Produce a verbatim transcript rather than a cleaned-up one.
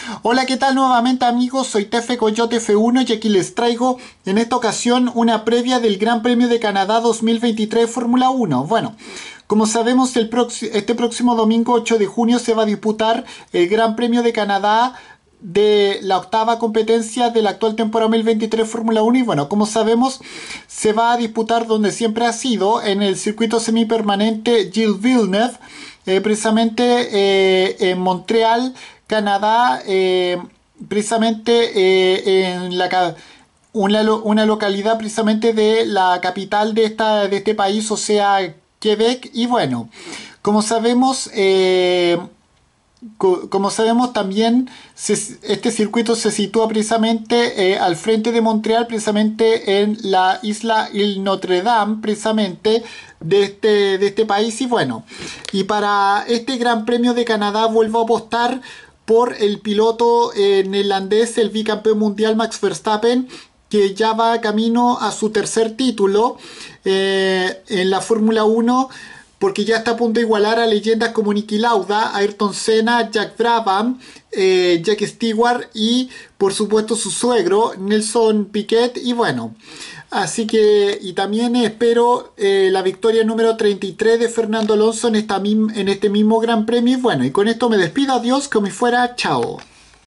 Hola, ¿qué tal nuevamente amigos? Soy Tefe Coyote F uno y aquí les traigo en esta ocasión una previa del Gran Premio de Canadá dos mil veintitrés Fórmula uno. Bueno, como sabemos, el proxi- este próximo domingo ocho de junio se va a disputar el Gran Premio de Canadá de la octava competencia de la actual temporada dos mil veintitrés Fórmula uno y bueno, como sabemos se va a disputar donde siempre ha sido, en el circuito semipermanente Gilles Villeneuve, eh, precisamente eh, en Montreal, Canadá, eh, precisamente eh, en la ca- una, lo- una localidad precisamente de la capital de, esta, de este país, o sea, Quebec. Y bueno, como sabemos, eh, co- como sabemos también se- este circuito se sitúa precisamente eh, al frente de Montreal, precisamente en la isla Ile Notre Dame, precisamente de este, de este país. Y bueno, y para este Gran Premio de Canadá vuelvo a apostar por el piloto eh, neerlandés, el bicampeón mundial Max Verstappen, que ya va camino a su tercer título eh, en la Fórmula uno, porque ya está a punto de igualar a leyendas como Niki Lauda, Ayrton Senna, Jack Brabham, eh, Jack Stewart y por supuesto su suegro Nelson Piquet. Y bueno, así que y también espero eh, la victoria número treinta y tres de Fernando Alonso en, esta, en este mismo Gran Premio. Y bueno, y con esto me despido, adiós, como si fuera, chao.